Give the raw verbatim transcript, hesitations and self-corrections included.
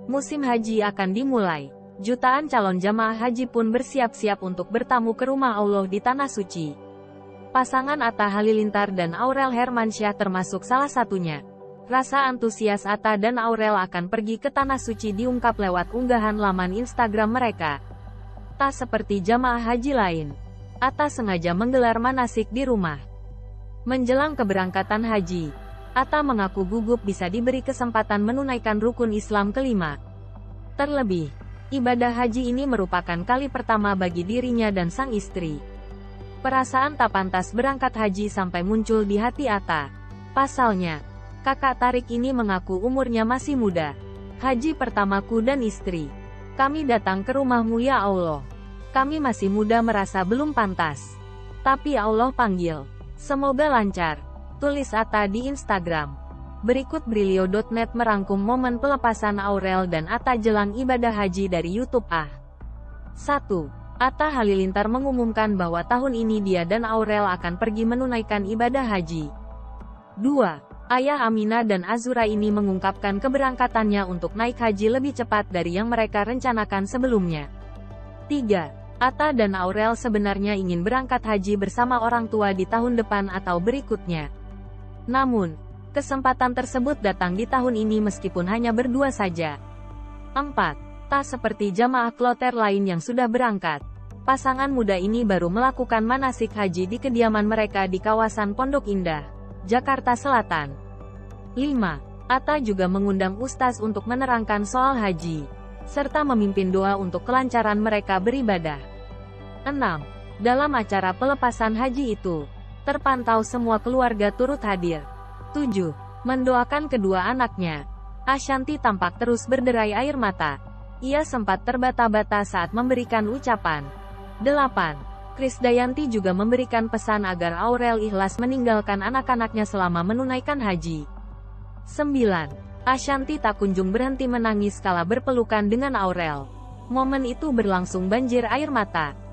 Musim haji akan dimulai. Jutaan calon jamaah haji pun bersiap-siap untuk bertamu ke rumah Allah di Tanah Suci. Pasangan Atta Halilintar dan Aurel Hermansyah termasuk salah satunya. Rasa antusias Atta dan Aurel akan pergi ke Tanah Suci diungkap lewat unggahan laman Instagram mereka. Tak seperti jamaah haji lain, Atta sengaja menggelar manasik di rumah. Menjelang keberangkatan haji, Atta mengaku gugup bisa diberi kesempatan menunaikan rukun Islam kelima. Terlebih, ibadah haji ini merupakan kali pertama bagi dirinya dan sang istri. Perasaan tak pantas berangkat haji sampai muncul di hati Atta. Pasalnya, kakak Tarik ini mengaku umurnya masih muda. Haji pertamaku dan istri. Kami datang ke rumahmu ya Allah. Kami masih muda merasa belum pantas. Tapi Allah panggil. Semoga lancar. Tulis Atta di Instagram. Berikut Brilio dot net merangkum momen pelepasan Aurel dan Atta jelang ibadah haji dari YouTube A. satu. Atta Halilintar mengumumkan bahwa tahun ini dia dan Aurel akan pergi menunaikan ibadah haji. dua. Ayah Aminah dan Azura ini mengungkapkan keberangkatannya untuk naik haji lebih cepat dari yang mereka rencanakan sebelumnya. tiga. Atta dan Aurel sebenarnya ingin berangkat haji bersama orang tua di tahun depan atau berikutnya. Namun, kesempatan tersebut datang di tahun ini meskipun hanya berdua saja. empat. Tak seperti jamaah kloter lain yang sudah berangkat. Pasangan muda ini baru melakukan manasik haji di kediaman mereka di kawasan Pondok Indah, Jakarta Selatan. lima. Atta juga mengundang ustaz untuk menerangkan soal haji, serta memimpin doa untuk kelancaran mereka beribadah. enam. Dalam acara pelepasan haji itu, terpantau semua keluarga turut hadir. tujuh. Mendoakan kedua anaknya. Ashanti tampak terus berderai air mata. Ia sempat terbata-bata saat memberikan ucapan. delapan. Krisdayanti juga memberikan pesan agar Aurel ikhlas meninggalkan anak-anaknya selama menunaikan haji. sembilan. Ashanti tak kunjung berhenti menangis kala berpelukan dengan Aurel. Momen itu berlangsung banjir air mata.